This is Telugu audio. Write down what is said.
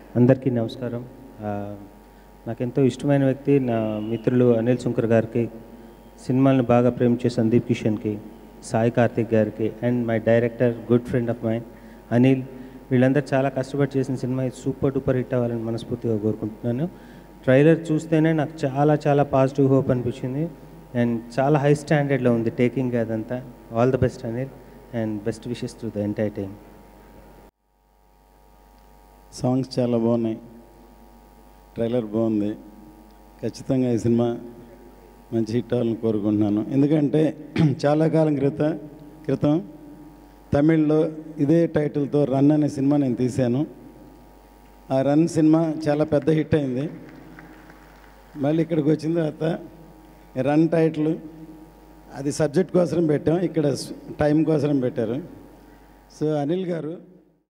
అందరికీ నమస్కారం. నాకెంతో ఇష్టమైన వ్యక్తి నా మిత్రులు అనిల్ సుంకర్ గారికి, సినిమాలను బాగా ప్రేమించే సందీప్ కిషన్కి, సాయి కార్తిక్ గారికి and my director good friend of mine Anil, వీళ్ళందరూ చాలా కష్టపడి చేసిన సినిమా ఇది సూపర్ డూపర్ హిట్ అవ్వాలని మనస్ఫూర్తిగా కోరుకుంటున్నాను. ట్రైలర్ చూస్తేనే నాకు చాలా చాలా పాజిటివ్ హోప్ అనిపించింది అండ్ చాలా హై స్టాండర్డ్లో ఉంది టేకింగ్ అదంతా. All the best Anil and best wishes to the entire team. Songs చాలా బాగున్నాయి, ట్రైలర్ బాగుంది. ఖచ్చితంగా ఈ సినిమా మంచి హిట్ అవ్వాలని కోరుకుంటున్నాను. ఎందుకంటే చాలా కాలం క్రితం తమిళ్లో ఇదే టైటిల్తో రన్ అనే సినిమా నేను తీశాను. ఆ రన్ సినిమా చాలా పెద్ద హిట్ అయింది. మళ్ళీ ఇక్కడికి వచ్చిన తర్వాత రన్ టైటిల్ అది సబ్జెక్ట్ కోసం పెట్టాం, ఇక్కడ టైం కోసం పెట్టారు. సో అనిల్ గారు